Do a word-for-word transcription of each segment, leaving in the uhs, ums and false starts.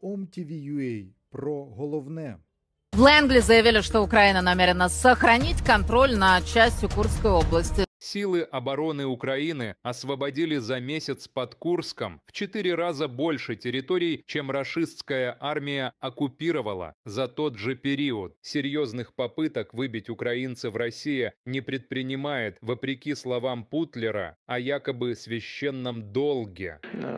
ОМ-ТВ.ЮА про головне. В Лэнгли заявили, что Украина намерена сохранить контроль над частью Курской области. Силы обороны Украины освободили за месяц под Курском в четыре раза больше территорий, чем рашистская армия оккупировала за тот же период. Серьезных попыток выбить украинцев Россия не предпринимает, вопреки словам Путлера о якобы священном долге.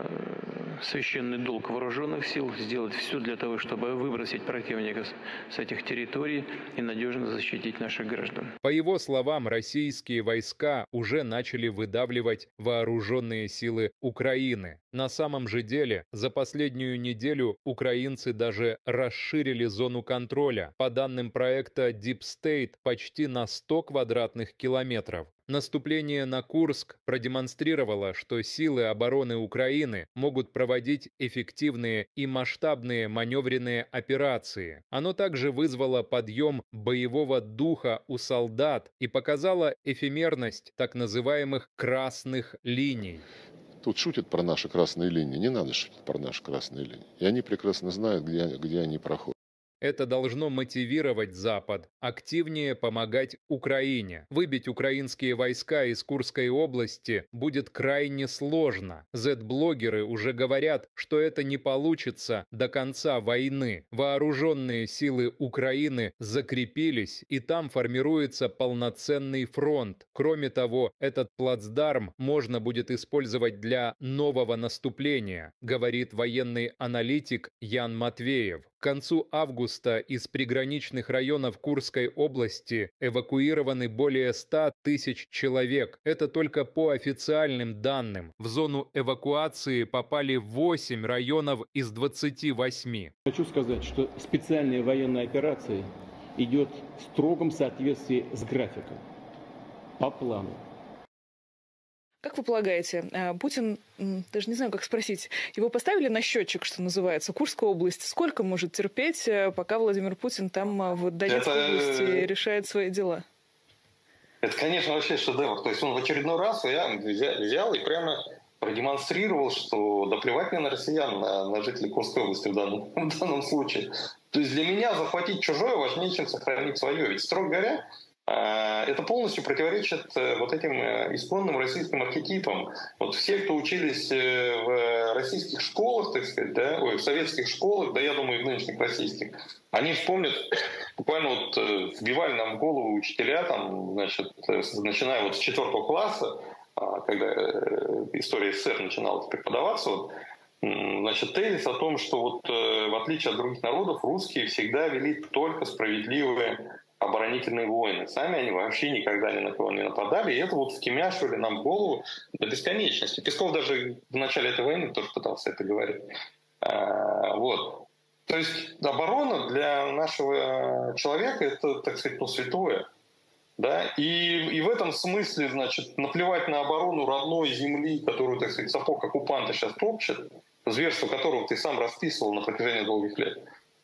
Священный долг вооруженных сил сделать все для того, чтобы выбросить противника с этих территорий и надежно защитить наших граждан. По его словам, российские войска уже начали выдавливать вооруженные силы Украины. На самом же деле, за последнюю неделю украинцы даже расширили зону контроля. По данным проекта Deep State, почти на сто квадратных километров. Наступление на Курск продемонстрировало, что силы обороны Украины могут проводить эффективные и масштабные маневренные операции. Оно также вызвало подъем боевого духа у солдат и показало эфемерность так называемых «красных линий». Тут шутят про наши красные линии. Не надо шутить про наши красные линии. И они прекрасно знают, где, где они проходят. Это должно мотивировать Запад активнее помогать Украине. Выбить украинские войска из Курской области будет крайне сложно. Зет-блогеры уже говорят, что это не получится до конца войны. Вооруженные силы Украины закрепились, и там формируется полноценный фронт. Кроме того, этот плацдарм можно будет использовать для нового наступления, говорит военный аналитик Ян Матвеев. К концу августа из приграничных районов Курской области эвакуированы более ста тысяч человек. Это только по официальным данным. В зону эвакуации попали восемь районов из двадцати восьми. Хочу сказать, что специальная военная операция идет в строгом соответствии с графиком, по плану. Как вы полагаете, Путин, даже не знаю, как спросить, его поставили на счетчик, что называется, Курская область? Сколько может терпеть, пока Владимир Путин там в Донецкой это... области решает свои дела? Это, конечно, вообще шедевр. То есть он в очередной раз взял и прямо продемонстрировал, что да плевать мне на россиян, на, на жителей Курской области в данном, в данном случае. То есть для меня захватить чужое важнее, чем сохранить свое. Ведь, строго говоря, это полностью противоречит вот этим исконным российским архетипам. Вот все, кто учились в российских школах, так сказать, да, ой, в советских школах, да, я думаю, и в нынешних российских, они вспомнят, буквально вот вбивали нам в голову учителя, там, значит, начиная вот с четвертого класса, когда история СССР начинала преподаваться, вот, значит, тезис о том, что вот в отличие от других народов, русские всегда вели только справедливые оборонительные войны. Сами они вообще никогда ни на кого не нападали, и это вот втемяшивали нам в голову до бесконечности. Песков даже в начале этой войны тоже пытался это говорить. А, вот. То есть оборона для нашего человека — это, так сказать, ну, святое. Да? И, и в этом смысле, значит, наплевать на оборону родной земли, которую, так сказать, сапог оккупанта сейчас топчет, зверство которого ты сам расписывал на протяжении долгих лет.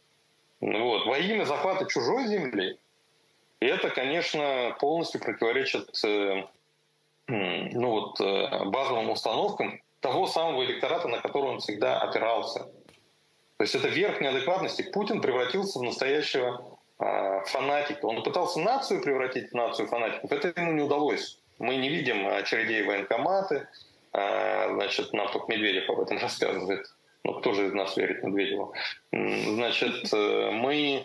Вот. Во имя захвата чужой земли, и это, конечно, полностью противоречит э, ну вот, э, базовым установкам того самого электората, на который он всегда опирался. То есть это верх неадекватности. Путин превратился в настоящего э, фанатика. Он пытался нацию превратить в нацию фанатиков. Это ему не удалось. Мы не видим очередей в военкоматы. Э, значит, нам только Медведев об этом рассказывает. Ну, кто же из нас верит Медведеву? Значит, э, мы...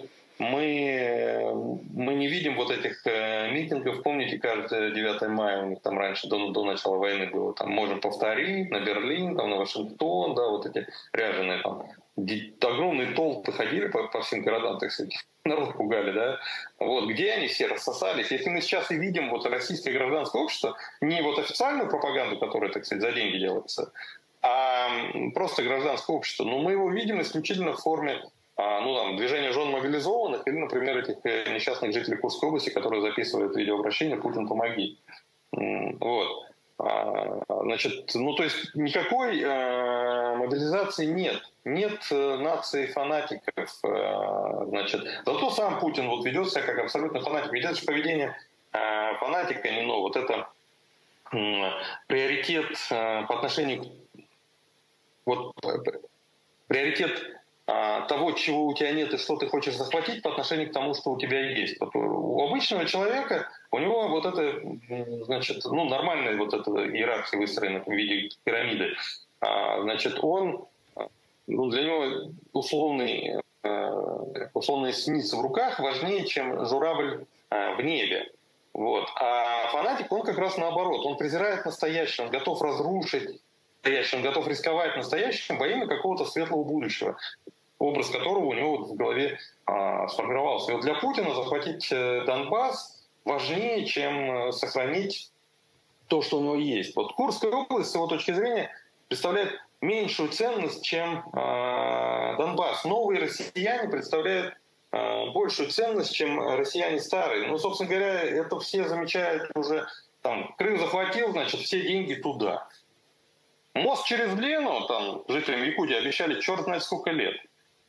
Мы, мы не видим вот этих э, митингов. Помните, каждое девятое мая у них там раньше, до, до начала войны было, там, можем повторить, на Берлин, там, на Вашингтон, да, вот эти ряженые там, огромные толпы ходили по, по всем городам, так сказать, народ пугали, да. Вот, где они все рассосались? Если мы сейчас и видим вот российское гражданское общество, не вот официальную пропаганду, которая, так сказать, за деньги делается, а просто гражданское общество, но мы его видим исключительно в форме ну, там, движение жен мобилизованных или, например, этих несчастных жителей Курской области, которые записывают видеообращение «Путин, помоги». Вот. Значит, ну, то есть никакой э, мобилизации нет. Нет э, нации фанатиков. Э, значит. Зато сам Путин вот ведет себя как абсолютно фанатик. Ведь это же поведение э, фанатика, не, ну, вот это э, приоритет э, по отношению к... Вот, приоритет того, чего у тебя нет и что ты хочешь захватить по отношению к тому, что у тебя есть. Вот у обычного человека, у него вот это, значит, ну, нормальная вот эта иерархия выстроена в виде пирамиды. Значит, он, ну, для него условный, условная синица в руках важнее, чем журавль в небе. Вот. А фанатик, он как раз наоборот. Он презирает настоящее, он готов разрушить настоящее, он готов рисковать настоящим во имя какого-то светлого будущего, образ которого у него вот в голове а, сформировался. И вот для Путина захватить Донбасс важнее, чем сохранить то, что у него есть. Вот Курская область, с его точки зрения, представляет меньшую ценность, чем э, Донбасс. Новые россияне представляют э, большую ценность, чем россияне старые. Ну, собственно говоря, это все замечают уже. Там, Крым захватил, значит, все деньги туда. Мост через Лену, там, жителям Якутии обещали черт знает сколько лет.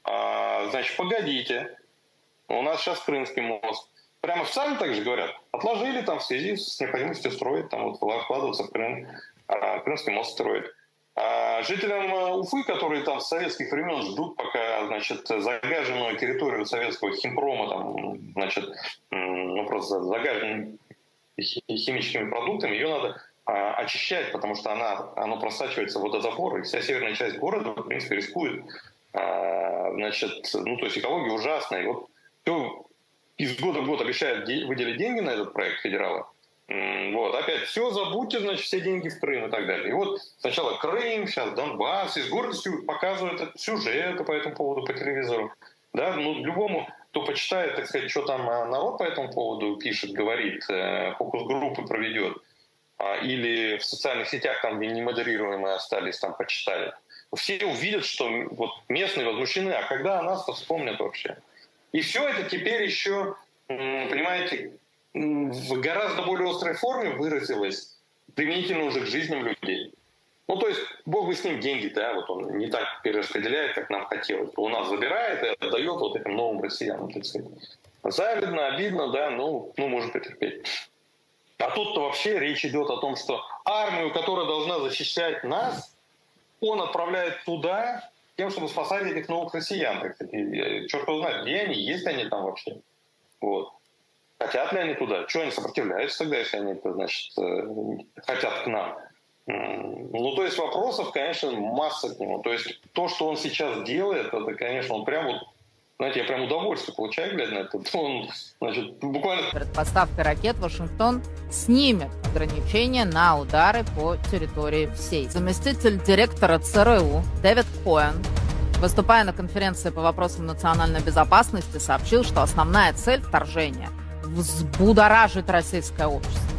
А, значит, погодите, у нас сейчас Крымский мост. Прямо сами так же говорят. Отложили там в связи с необходимостью строить, там вот вкладываться в Крым. А, Крымский мост строит. А жителям Уфы, которые там с советских времен ждут, пока, значит, загаженную территорию советского химпрома, там, значит, ну, просто загаженными химическими продуктами, ее надо а, очищать, потому что она, она просачивается в водозабор, и вся северная часть города, в принципе, рискует. А, значит, ну, то есть экология ужасная. И вот все из года в год обещают выделить деньги на этот проект федералы. Вот, опять все забудьте, значит, все деньги в Крым и так далее. И вот сначала Крым, сейчас Донбасс, и с гордостью показывают сюжеты по этому поводу по телевизору. Да, ну, любому, кто почитает, так сказать, что там народ по этому поводу пишет, говорит, фокус-группы проведет, или в социальных сетях, там, где немодерируемые остались, там почитали, все увидят, что вот местные возмущены, а когда о нас-то вспомнят вообще? И все это теперь еще, понимаете, в гораздо более острой форме выразилось применительно уже к жизням людей. Ну, то есть, Бог бы с ним деньги, да, вот он не так перераспределяет, как нам хотелось. У нас забирает и отдает вот этим новым россиянам, так сказать. Завидно, обидно, да, ну, ну, может потерпеть. А тут-то вообще речь идет о том, что армию, которая должна защищать нас, он отправляет туда тем, чтобы спасать этих новых россиян. Так сказать. Черт его знает, где они, есть они там вообще. Вот. Хотят ли они туда? Чего они сопротивляются тогда, если они, значит, хотят к нам? Ну, то есть вопросов, конечно, масса к нему. То есть то, что он сейчас делает, это, конечно, он прям вот, знаете, я прям удовольствие получаю, глядя на это. Он, значит, буквально... Перед поставкой ракет Вашингтон снимет ограничения на удары по территории всей. Заместитель директора ЦРУ Дэвид Коэн, выступая на конференции по вопросам национальной безопасности, сообщил, что основная цель вторжения – взбудоражить российское общество.